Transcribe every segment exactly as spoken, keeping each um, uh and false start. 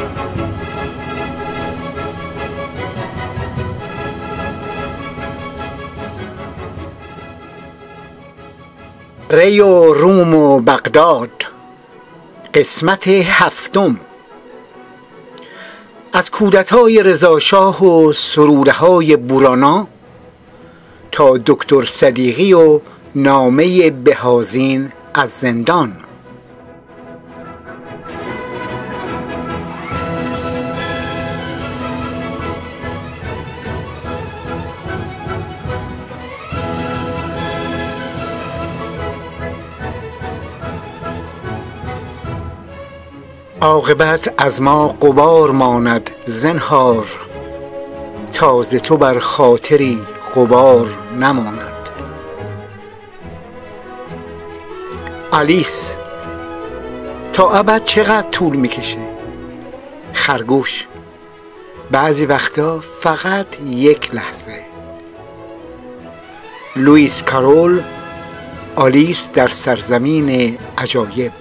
ری و روم و بغداد، قسمت هفتم. از کودتای رضاشاه و سرورهای بورانا تا دکتر صدیقی و نامه بهازین از زندان. عاقبت از ما غبار ماند زنهار، تا ز تو بر خاطری غبار نماند. آلیس: تا ابد چقدر طول میکشه؟ خرگوش: بعضی وقتا فقط یک لحظه. لوئیس کارول، آلیس در سرزمین عجایب.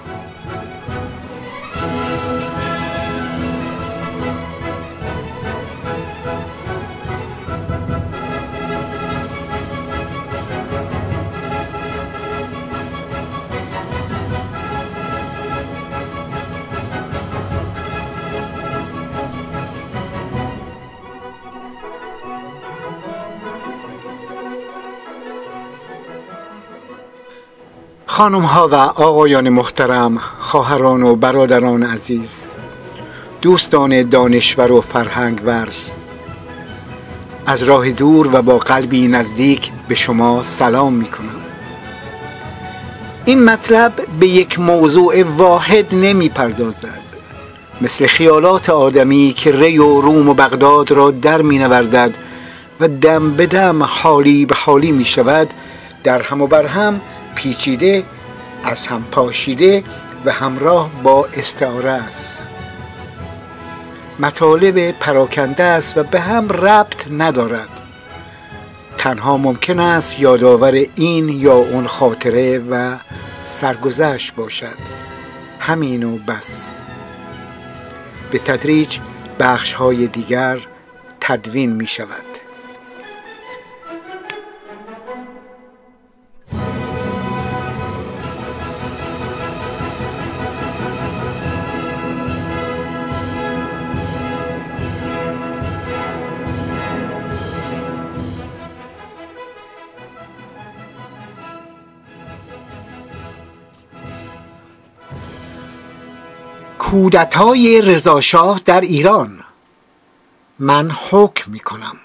خانم ها و آقایان محترم، خواهران و برادران عزیز، دوستان دانشور و فرهنگ ورز، از راه دور و با قلبی نزدیک به شما سلام می کنم. این مطلب به یک موضوع واحد نمی پردازد، مثل خیالات آدمی که ری و روم و بغداد را در می نوردد و دم به دم، حالی به حالی می شود، در هم و بر هم پیچیده، از هم پاشیده و همراه با استعاره است. مطالب پراکنده است و به هم ربط ندارد. تنها ممکن است یادآور این یا اون خاطره و سرگذشت باشد. همین و بس. به تدریج بخش‌های دیگر تدوین می شود. کودتای رضاشاه در ایران. من حکم می کنم.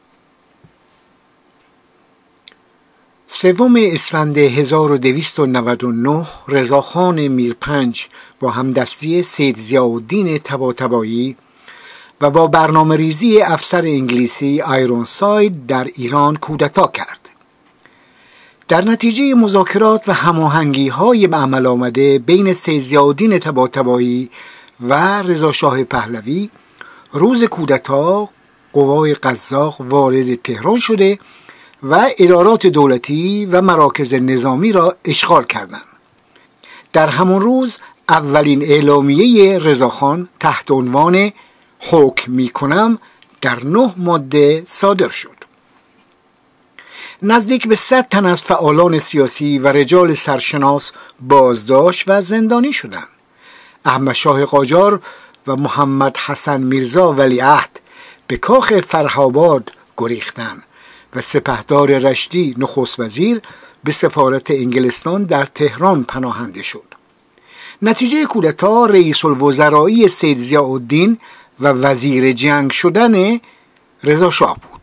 سوم اسفند هزار و دویست و نود و نه رضاخان میرپنج با همدستی سید ضیاءالدین طباطبایی و با برنامه ریزی افسر انگلیسی آیرونساید در ایران کودتا کرد. در نتیجه مذاکرات و هماهنگی‌های به عمل آمده بین سید ضیاءالدین طباطبایی و رضاشاه پهلوی، روز کودتا قوای قزاق وارد تهران شده و ادارات دولتی و مراکز نظامی را اشغال کردند. در همان روز اولین اعلامیه رضاخان تحت عنوان حکم می‌کنم در نه ماده صادر شد. نزدیک به صد تن از فعالان سیاسی و رجال سرشناس بازداشت و زندانی شدند. احمد شاه قاجار و محمد حسن میرزا ولیعهد به کاخ فرهاباد گریختند و سپهدار رشدی نخست وزیر به سفارت انگلستان در تهران پناهنده شد. نتیجه کودتا رئیس الوزرایی سید ضیاءالدین و وزیر جنگ شدن رضا شاه بود.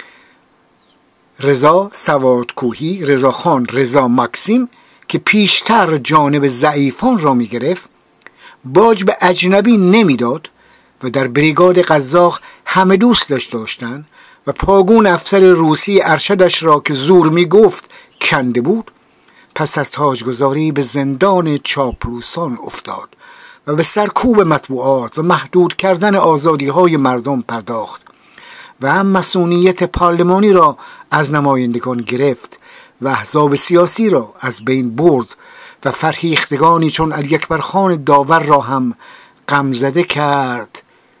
رضا سوادکوهی، رضاخان رضا ماکسیم که پیشتر جانب ضعیفان را می گرفت، باج به اجنبی نمیداد و در بریگاد قزاق همه دوستش داشتند و پاگون افسر روسی ارشدش را که زور می گفت کنده بود، پس از تاجگذاری به زندان چاپلوسان افتاد و به سرکوب مطبوعات و محدود کردن آزادی های مردم پرداخت و هم مسئولیت پارلمانی را از نمایندگان گرفت و احزاب سیاسی را از بین برد و فرهیختگانی چون علی اکبر خان داور را هم غمزده کرد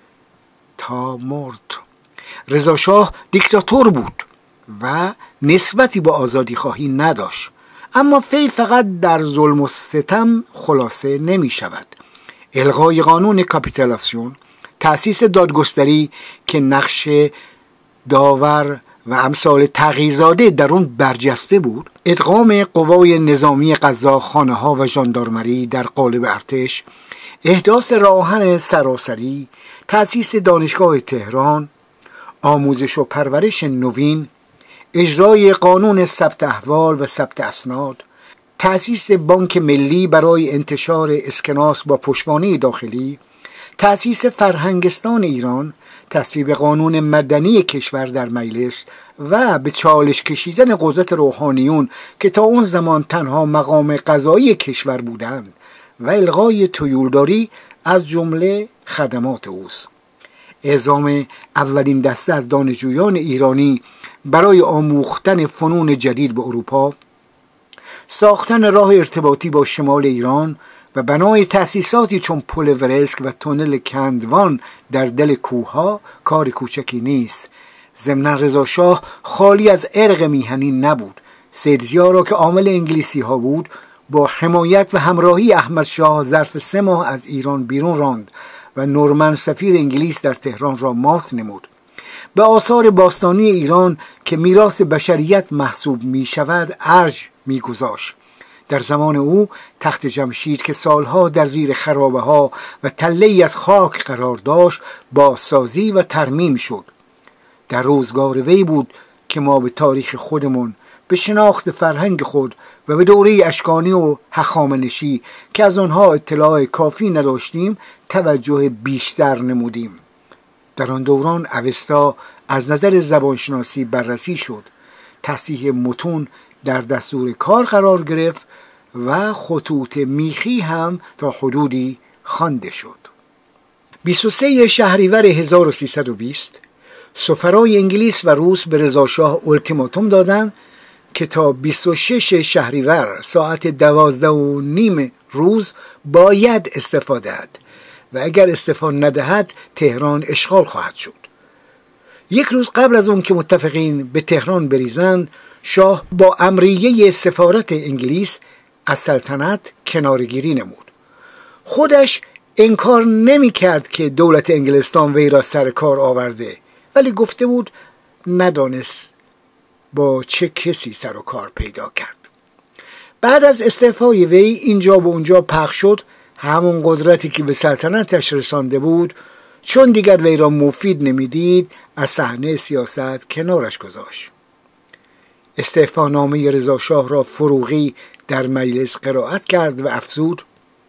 تا مرد. رضا شاه دیکتاتور بود و نسبتی با آزادی خواهی نداشت، اما فی فقط در ظلم و ستم خلاصه نمی شود. الغای قانون کاپیتولاسیون، تأسیس دادگستری که نقش داور و امثال تقی‌زاده در اون برجسته بود، ادغام قوای نظامی قزاق‌خانه ها و ژاندارمری در قالب ارتش، احداث راهن سراسری، تأسیس دانشگاه تهران، آموزش و پرورش نوین، اجرای قانون ثبت احوال و ثبت اسناد، تأسیس بانک ملی برای انتشار اسکناس با پشتوانه داخلی، تأسیس فرهنگستان ایران، تصویب قانون مدنی کشور در مجلس و به چالش کشیدن قدرت روحانیون که تا اون زمان تنها مقام قضایی کشور بودند و الغای طیورداری از جمله خدمات اوست. اعزام اولین دسته از دانشجویان ایرانی برای آموختن فنون جدید به اروپا، ساختن راه ارتباطی با شمال ایران و بنای تأسیساتی چون پل ورسک و تونل کندوان در دل کوهها کار کوچکی نیست. ضمناً رضا شاه خالی از ارق میهنی نبود. سید ضیا را که عامل انگلیسی ها بود با حمایت و همراهی احمد شاه ظرف سه ماه از ایران بیرون راند و نورمن سفیر انگلیس در تهران را مات نمود. به آثار باستانی ایران که میراث بشریت محسوب می شود ارج می گذاشت. در زمان او تخت جمشید که سالها در زیر خرابه ها و تله‌ای از خاک قرار داشت بازسازی و ترمیم شد. در روزگار وی بود که ما به تاریخ خودمون، به شناخت فرهنگ خود و به دوره اشکانی و هخامنشی که از آنها اطلاع کافی نداشتیم توجه بیشتر نمودیم. در آن دوران اوستا از نظر زبانشناسی بررسی شد، تصحیح متون در دستور کار قرار گرفت و خطوط میخی هم تا حدودی خوانده شد. بیست و سوم شهریور هزار و سیصد و بیست سفرای انگلیس و روس به رضا شاه التیماتوم دادند که تا بیست و ششم شهریور ساعت دوازده و نیم روز باید استعفا دهد و اگر استعفا ندهد تهران اشغال خواهد شد. یک روز قبل از اون که متفقین به تهران بریزند، شاه با امریه سفارت انگلیس از سلطنت کنارگیری نمود. خودش انکار نمی کرد که دولت انگلستان وی را سر کار آورده، ولی گفته بود ندانست با چه کسی سر و کار پیدا کرد. بعد از استعفای وی اینجا و اونجا پخش شد همون قدرتی که به سلطنتش رسانده بود، چون دیگر وی را مفید نمیدید از صحنه سیاست کنارش گذاشت. استعفا نامه رضا شاه را فروغی در مجلس قرائت کرد و افزود: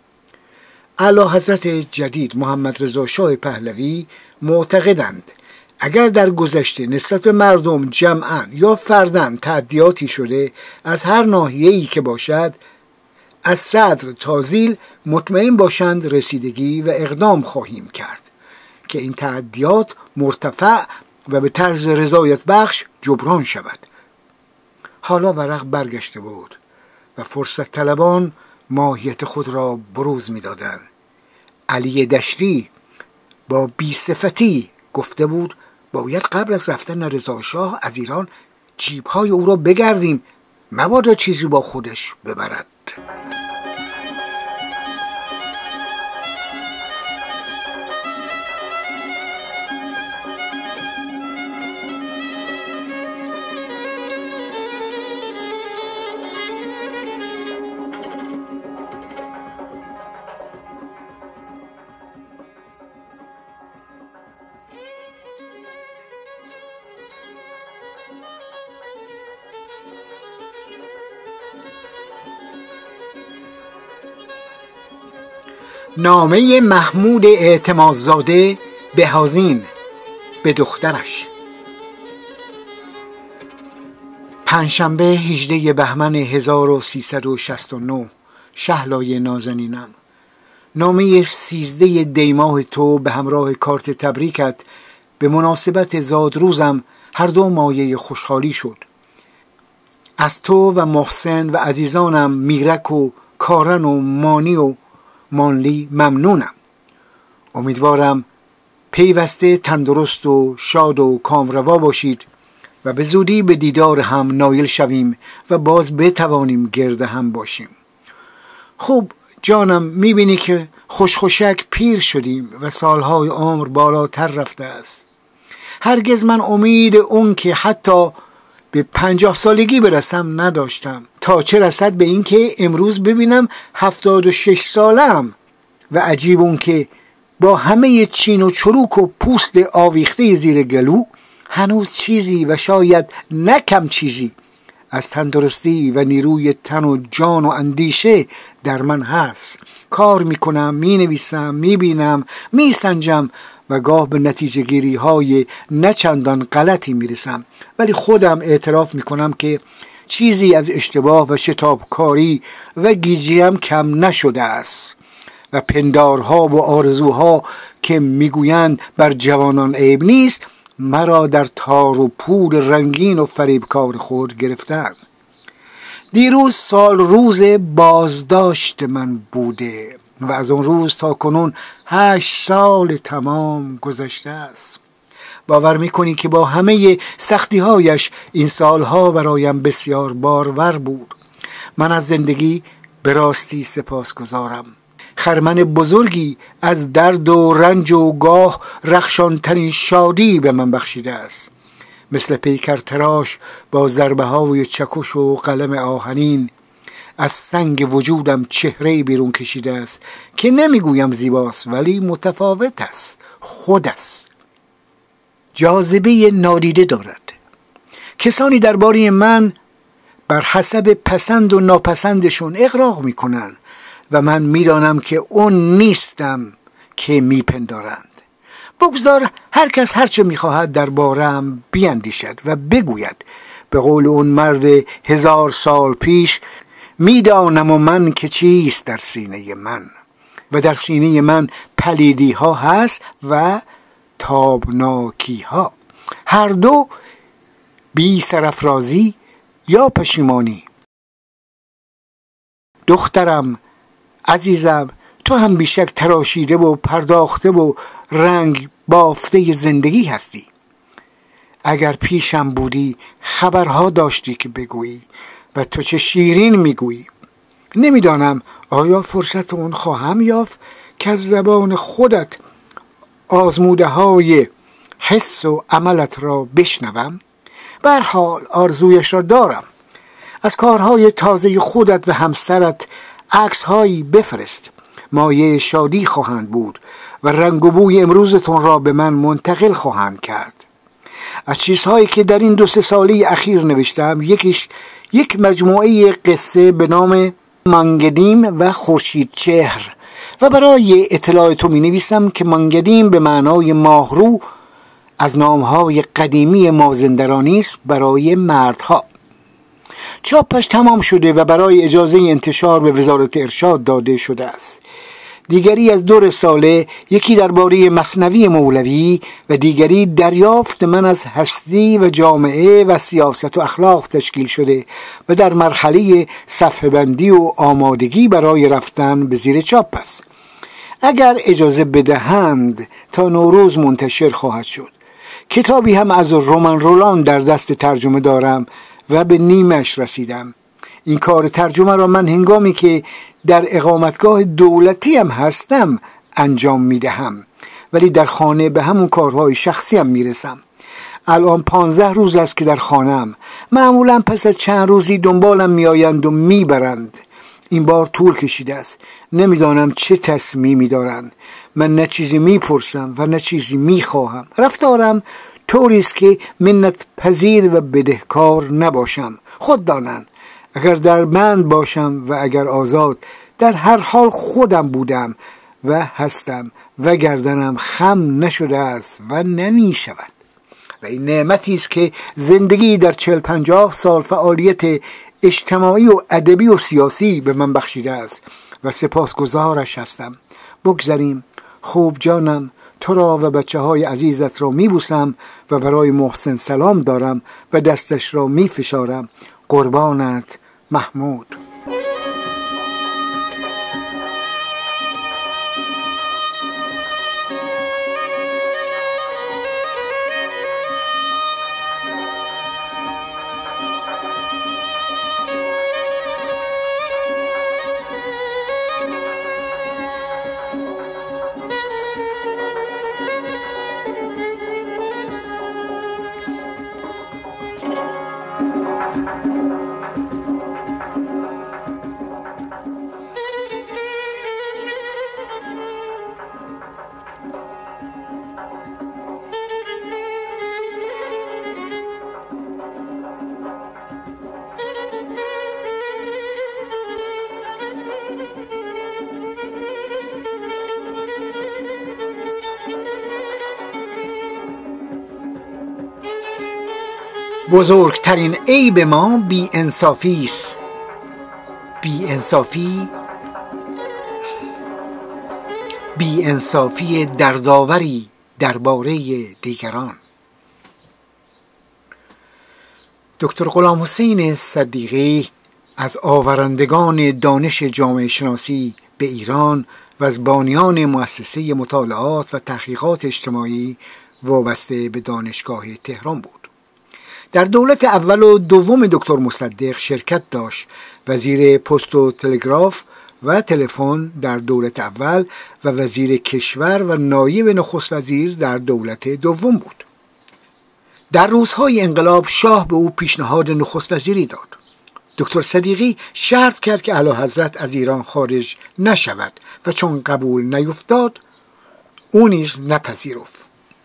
اعلی حضرت جدید محمد رضا شاه پهلوی معتقدند اگر در گذشته نسبت به مردم جمعاً یا فرداً تعدیاتی شده از هر ناحیه‌ای که باشد، از صدر تا ذیل مطمئن باشند رسیدگی و اقدام خواهیم کرد که این تعدیات مرتفع و به طرز رضایت بخش جبران شود. حالا ورق برگشته بود و فرصت طلبان ماهیت خود را بروز می دادن. علی دشتی با بی‌صفتی گفته بود باید قبل از رفتن رضا شاه از ایران جیب‌های او را بگردیم، مبادا چیزی با خودش ببرد. نامه محمود اعتمادزاده به حزین به دخترش. پنجشنبه هجدهم بهمن هزار و سیصد و شصت و نه. شهلای نازنینم، نامه سیزده دیماه تو به همراه کارت تبریکت به مناسبت زادروزم هر دو مایه خوشحالی شد. از تو و محسن و عزیزانم میرک و کارن و مانی و مانلی ممنونم. امیدوارم پیوسته تندرست و شاد و کامروا باشید و به زودی به دیدار هم نایل شویم و باز بتوانیم گرد هم باشیم. خب جانم، میبینی که خوشخوشک پیر شدیم و سالهای عمر بالاتر رفته است. هرگز من امید اون که حتی به پنجاه سالگی برسم نداشتم، تا چه رسد به این که امروز ببینم هفتاد و شش سالم. و عجیب اون که با همه چین و چروک و پوست آویخته زیر گلو هنوز چیزی و شاید نه کم چیزی از تندرستی و نیروی تن و جان و اندیشه در من هست. کار میکنم، مینویسم، میبینم، میسنجم و گاه به نتیجه گیری های نچندان غلطی میرسم، ولی خودم اعتراف میکنم که چیزی از اشتباه و شتابکاری و گیجیم کم نشده است و پندارها و آرزوها که میگویند بر جوانان عیب نیست مرا در تار و پود رنگین و فریبکار خود گرفتند. دیروز سال روز بازداشت من بوده و از اون روز تا کنون هشت سال تمام گذشته است. باور میکنی که با همه سختی هایش این سالها برایم بسیار بارور بود. من از زندگی به راستی سپاسگزارم. خرمن بزرگی از درد و رنج و گاه رخشانترین شادی به من بخشیده است. مثل پیکر تراش با ضربه های چکش و قلم آهنین از سنگ وجودم چهره بیرون کشیده است که نمیگویم زیباست ولی متفاوت است، خود است. جاذبه نادیده دارد. کسانی درباره من بر حسب پسند و ناپسندشون اغراق میکنن و من میدانم که اون نیستم که میپندارند. بگذار هر کس هرچه میخواهد درباره‌ام بیاندیشد و بگوید. به قول اون مرد هزار سال پیش، میدانم و من که چیست در سینه من، و در سینه من پلیدی ها هست و تابناکی ها، هر دو بی سرافرازی یا پشیمانی. دخترم عزیزم، تو هم بیشک تراشیده و پرداخته و رنگ بافته زندگی هستی. اگر پیشم بودی خبرها داشتی که بگویی و تو چه شیرین میگویی. نمیدانم آیا فرصت اون خواهم یافت که از زبان خودت آزموده های حس و عملت را بشنوم. به هر حال آرزویش را دارم. از کارهای تازه خودت و همسرت عکس هایی بفرست. مایه شادی خواهند بود و رنگ و بوی امروزتون را به من منتقل خواهند کرد. از چیزهایی که در این دو سه ساله اخیر نوشتم یکیش یک مجموعه قصه به نام مانگدیم و خورشید چهر و برای اطلاع تو می نویسم که مانگدیم به معنای ماهرو از نامهای قدیمی مازندرانی است برای مردها. چاپش تمام شده و برای اجازه انتشار به وزارت ارشاد داده شده است. دیگری از دو رساله، یکی درباره مثنوی مولوی و دیگری دریافت من از هستی و جامعه و سیاست و اخلاق تشکیل شده و در مرحله صفحه بندی و آمادگی برای رفتن به زیر چاپ است. اگر اجازه بدهند تا نوروز منتشر خواهد شد. کتابی هم از رومن رولان در دست ترجمه دارم و به نیمش رسیدم. این کار ترجمه را من هنگامی که در اقامتگاه دولتی هم هستم انجام میدهم، ولی در خانه به همون کارهای شخصی هم میرسم. الان پانزده روز است که در خانم. معمولا پس از چند روزی دنبالم میآیند و میبرند. این بار طول کشیده است. نمیدانم چه تصمیمی دارند. من نه چیزی میپرسم و نه چیزی میخواهم. رفتارم طوری است که منت پذیر و بدهکار نباشم. خود دانند. اگر در بند باشم و اگر آزاد، در هر حال خودم بودم و هستم و گردنم خم نشده است و نمی شود. و این نعمتی است که زندگی در چهل پنجاه سال فعالیت اجتماعی و ادبی و سیاسی به من بخشیده است و سپاسگزارش هستم. بگذاریم. خوب جانم، تو را و بچه های عزیزت را می بوسم و برای محسن سلام دارم و دستش را می فشارم. قربانت، محمود. بزرگترین عیب ما بی انصافی است. بی انصافی بی انصافی دردآوری درباره دیگران. دکتر غلام حسین صدیقی از آورندگان دانش جامعه شناسی به ایران و از بانیان مؤسسه مطالعات و تحقیقات اجتماعی وابسته به دانشگاه تهران بود. در دولت اول و دوم دکتر مصدق شرکت داشت. وزیر پست و تلگراف و تلفن در دولت اول و وزیر کشور و نایب نخست وزیر در دولت دوم بود. در روزهای انقلاب شاه به او پیشنهاد نخست وزیری داد. دکتر صدیقی شرط کرد که اعلیحضرت از ایران خارج نشود و چون قبول نیفتاد او نیز نپذیرفت.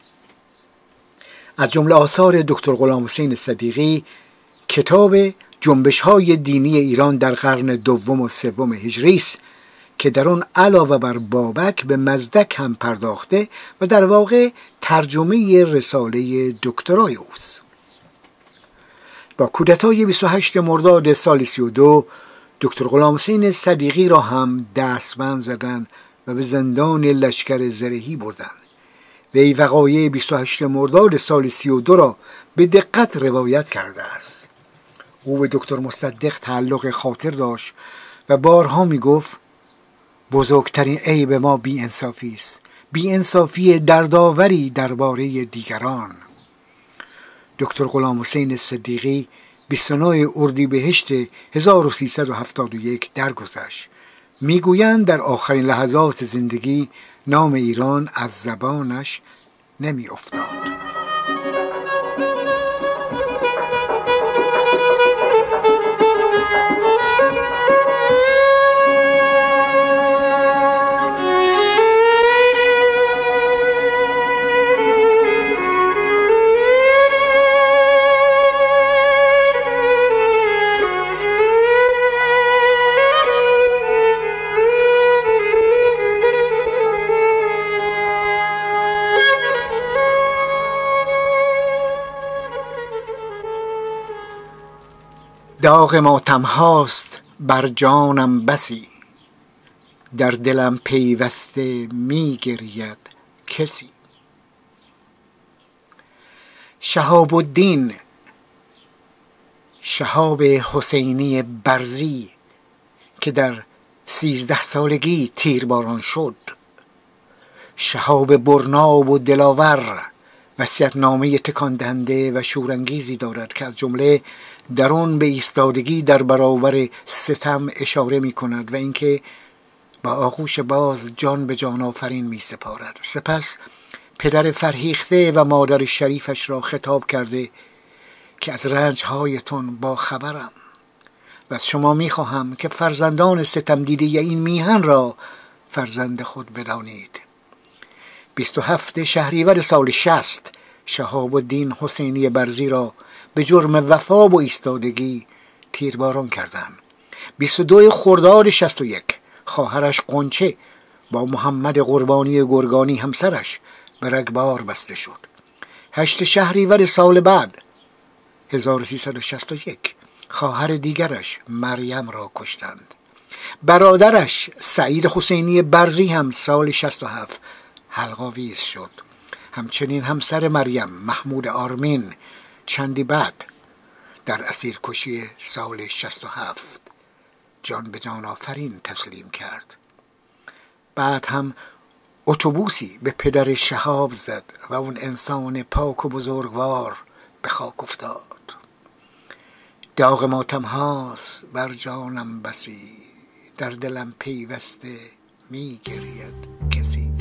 از جمله آثار دکتر غلام حسین صدیقی کتاب جنبش‌های دینی ایران در قرن دوم و سوم هجری است که در آن علاوه بر بابک به مزدک هم پرداخته و در واقع ترجمه رساله دکترای اوست. با کودتای بیست و هشتم مرداد سال سی و دو دکتر غلام حسین صدیقی را هم دستبند زدند و به زندان لشکر زرهی بردند. وی وقایع بیست و هشتم مرداد سال سی و دو را به دقت روایت کرده است. او به دکتر مصدق تعلق خاطر داشت و بارها می گفت بزرگترین عیب ما بی انصافی است. بی انصافی دردآوری درباره دیگران. دکتر غلام حسین صدیقی بیست و نه اردیبهشت هزار و سیصد و هفتاد و یک درگذشت. میگویند در آخرین لحظات زندگی نام ایران از زبانش نمی افتاد. داغ ماتم هاست بر جانم بسی، در دلم پیوسته می گرید کسی. شهاب الدین شهاب حسینی برزی که در سیزده سالگی تیرباران شد، شهاب برناب و دلاور وصیت‌نامه تکان دهنده و شورانگیزی دارد که از جمله در آن به ایستادگی در برابر ستم اشاره می کند و اینکه با آغوش باز جان به جان آفرین می سپارد. سپس پدر فرهیخته و مادر شریفش را خطاب کرده که از رنجهایتون با خبرم و از شما می خواهم که فرزندان ستم دیده این میهن را فرزند خود بدانید. بیست و هفت شهریور سال شصت شهاب الدین حسینی برزی را به جرم وفا و ایستادگی تیرباران کردند. بیست و دو خرداد شصت و یک خواهرش قنچه با محمد قربانی گرگانی همسرش به رگبار بسته شد. هشت شهریور سال بعد هزار و سیصد و شصت و یک خواهر دیگرش مریم را کشتند. برادرش سعید حسینی برزی هم سال شصت و هفت حلق‌آویز شد. همچنین همسر مریم محمود آرمین چندی بعد در اسیرکشی سال شصت و هفت جان به جان آفرین تسلیم کرد. بعد هم اتوبوسی به پدر شهاب زد و اون انسان پاک و بزرگوار به خاک افتاد. داغ ماتم هاست بر جانم بسی، در دلم پیوسته می گرید کسی.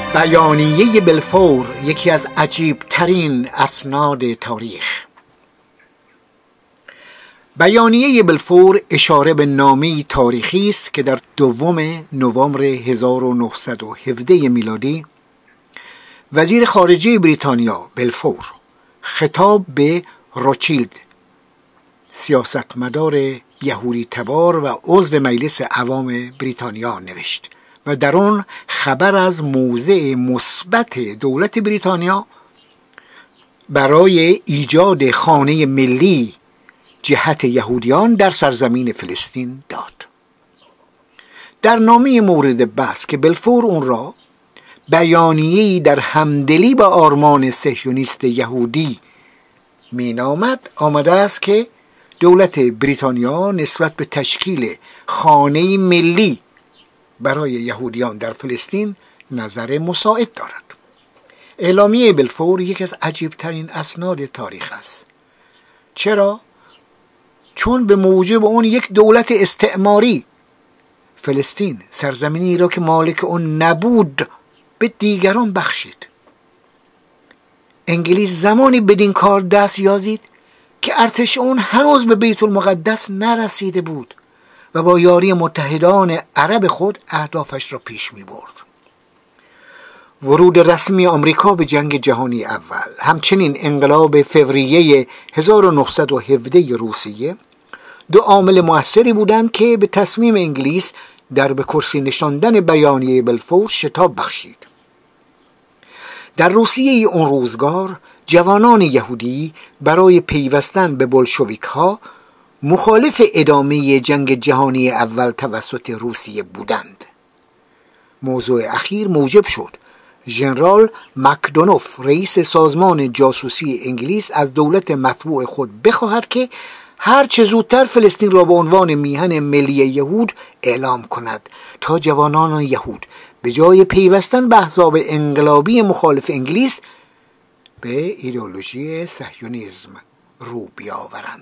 بیانیه بلفور یکی از عجیب ترین اسناد تاریخ. بیانیه بلفور اشاره به نامه‌ای تاریخی است که در دوم نوامبر هزار و نهصد و هفده میلادی وزیر خارجه بریتانیا بلفور خطاب به روچیلد، سیاستمدار یهودی تبار و عضو مجلس عوام بریتانیا نوشت و در آن خبر از موضع مثبت دولت بریتانیا برای ایجاد خانه ملی جهت یهودیان در سرزمین فلسطین داد. در نامه مورد بحث که بلفور اون را بیانیه‌ای در همدلی با آرمان صهیونیست یهودی مینامد، آمده است که دولت بریتانیا نسبت به تشکیل خانه ملی برای یهودیان در فلسطین نظر مساعد دارد. اعلامیه بلفور یکی از عجیبترین اسناد تاریخ است. چرا؟ چون به موجب اون یک دولت استعماری فلسطین، سرزمینی را که مالک اون نبود، به دیگران بخشید. انگلیس زمانی بدین کار دست یازید که ارتش اون هنوز به بیت المقدس نرسیده بود و با یاری متحدان عرب خود اهدافش را پیش می برد. ورود رسمی آمریکا به جنگ جهانی اول، همچنین انقلاب فوریه هزار و نهصد و هفده روسیه دو عامل مؤثری بودند که به تصمیم انگلیس در به کرسی نشاندن بیانیه بلفور شتاب بخشید. در روسیه اون روزگار جوانان یهودی برای پیوستن به بولشویک ها مخالف ادامه جنگ جهانی اول توسط روسیه بودند. موضوع اخیر موجب شد ژنرال مکدونوف، رئیس سازمان جاسوسی انگلیس، از دولت مطبوع خود بخواهد که هر چه زودتر فلسطین را به عنوان میهن ملی یهود اعلام کند تا جوانان یهود به جای پیوستن به احزاب انقلابی مخالف انگلیس به ایدئولوژی صهیونیسم رو بیاورند.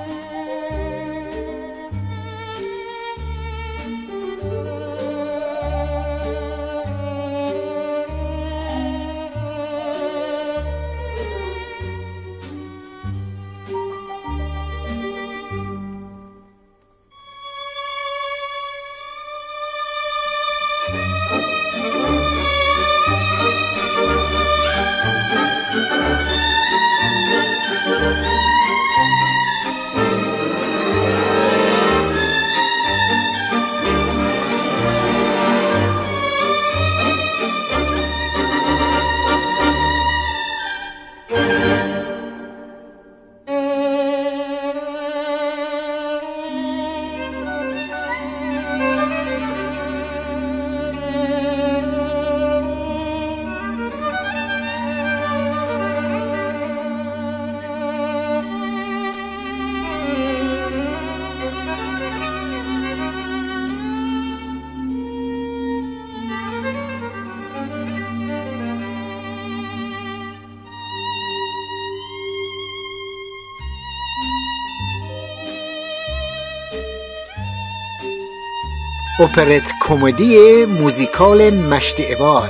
اپرت کمدی موزیکال مشت عباد.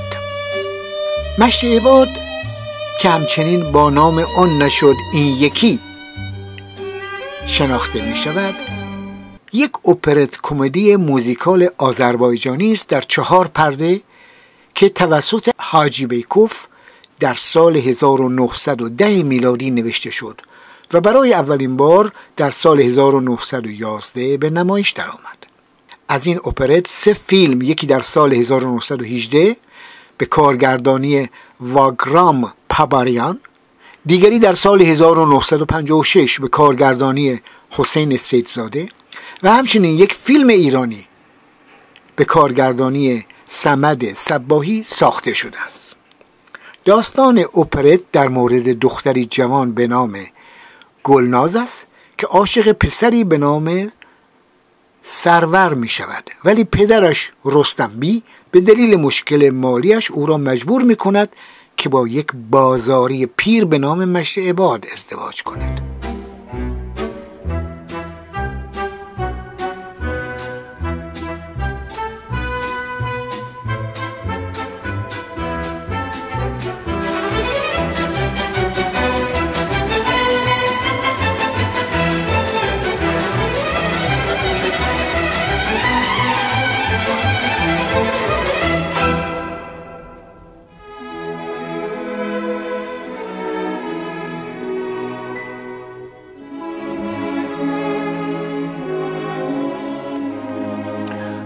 مشت عباد که همچنین با نام آن نشد این یکی شناخته می شود، یک اپرت کمدی موزیکال آذربایجانی است در چهار پرده که توسط حاجی بیکوف در سال هزار و نهصد و ده میلادی نوشته شد و برای اولین بار در سال هزار و نهصد و یازده به نمایش درآمد. از این اپرت سه فیلم، یکی در سال هزار و نهصد و هجده به کارگردانی واگرام پاباریان، دیگری در سال هزار و نهصد و پنجاه و شش به کارگردانی حسین سیدزاده و همچنین یک فیلم ایرانی به کارگردانی صمد صباحی ساخته شده است. داستان اپرت در مورد دختری جوان به نام گلناز است که عاشق پسری به نام سرور می شود، ولی پدرش رستم بی به دلیل مشکل مالیش او را مجبور می کند که با یک بازاری پیر به نام مشت عباد ازدواج کند.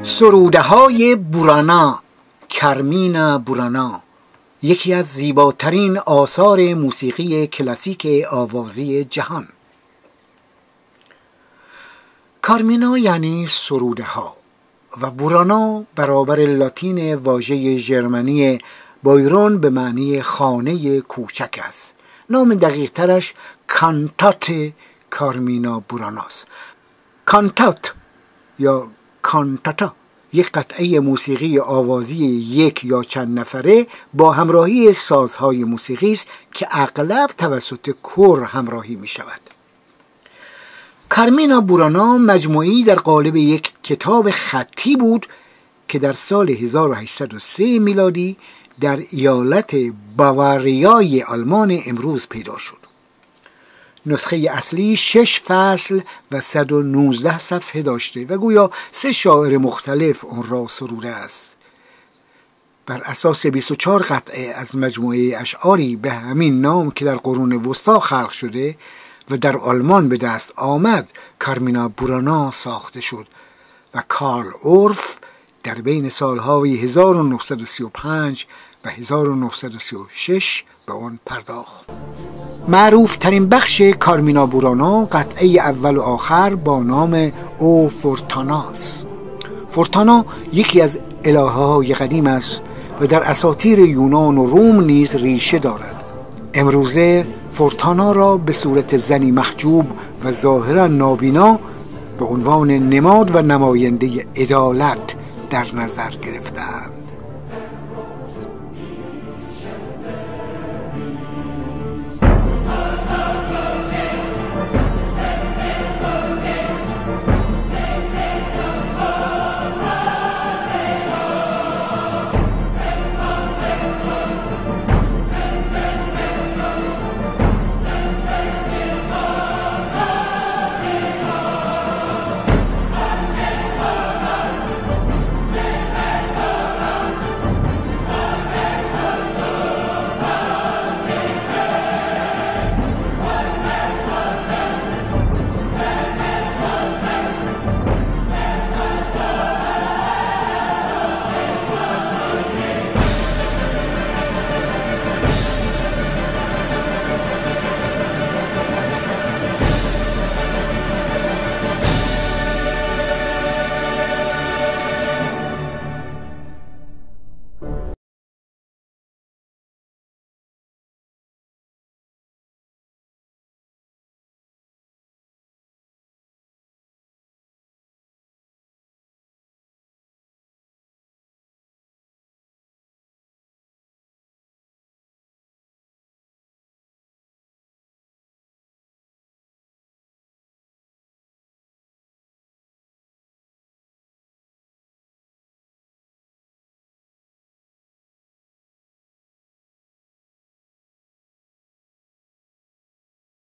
سروده های برانا، کارمینا برانا، یکی از زیباترین آثار موسیقی کلاسیک آوازی جهان. کارمینا یعنی سروده ها و برانا برابر لاتین واژه ژرمنی بایرون به معنی خانه کوچک است. نام دقیق ترش کانتات کارمینا براناست. کانتات یا کانتاتا یک قطعه موسیقی آوازی یک یا چند نفره با همراهی سازهای موسیقی است که اغلب توسط کور همراهی می شود. کارمینا برانا مجموعی در قالب یک کتاب خطی بود که در سال هزار و هشتصد و سه میلادی در ایالت باواریای آلمان امروز پیدا شد. نسخه اصلی شش فصل و صد و نوزده صفحه داشته و گویا سه شاعر مختلف آن را سروده است. بر اساس بیست و چهار قطعه از مجموعه اشعاری به همین نام که در قرون وسطا خلق شده و در آلمان به دست آمد کارمینا برانا ساخته شد و کارل اورف در بین سالهای هزار و نهصد و سی و پنج و هزار و نهصد و سی و شش به آن پرداخت. معروف ترین بخش کارمینا برانا قطعه اول و آخر با نام او فورتاناست. فورتانا یکی از الهه های قدیم است و در اساطیر یونان و روم نیز ریشه دارد. امروزه فورتانا را به صورت زنی محجوب و ظاهرا نابینا به عنوان نماد و نماینده عدالت در نظر گرفتند.